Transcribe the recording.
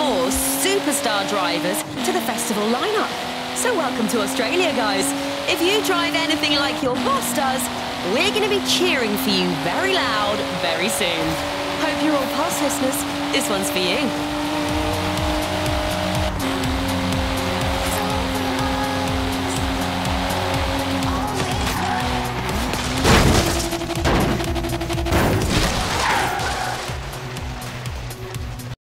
more superstar drivers to the festival lineup. So welcome to Australia, guys. If you drive anything like your boss does, we're going to be cheering for you very loud very soon. Hope you're all past listeners. This one's for you.